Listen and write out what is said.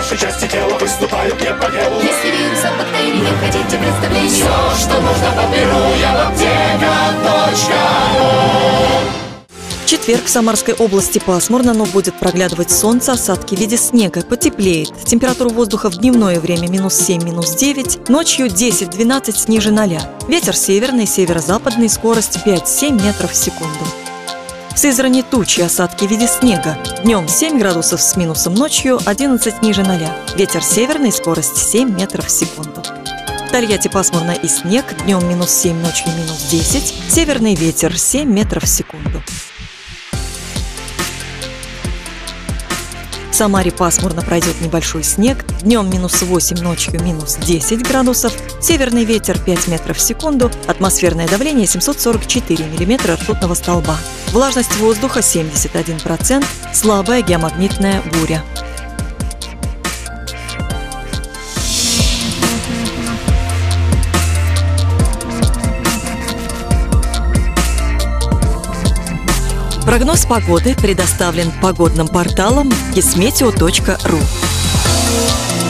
вашей части тела выступают не по делу. Если вирусов, бактерий не хотите представления, Все, что нужно, подберу я в аптека.ру. В четверг в Самарской области пасмурно, но будет проглядывать солнце, осадки в виде снега. Потеплеет. Температура воздуха в дневное время -7, -9, ночью 10-12 ниже 0. Ветер северный, северо-западный, скорость 5-7 метров в секунду. В Сызрани тучи, осадки в виде снега. Днем 7 градусов с минусом, ночью 11 ниже 0. Ветер северный, скорость 7 метров в секунду. В Тольятти пасмурно и снег. Днем -7, ночью -10. Северный ветер 7 метров в секунду. В Самаре пасмурно, пройдет небольшой снег. Днем -8, ночью -10 градусов. Северный ветер 5 метров в секунду. Атмосферное давление 744 миллиметра ртутного столба. Влажность воздуха 71%. Слабая геомагнитная буря. Прогноз погоды предоставлен погодным порталом kismeteo.ru.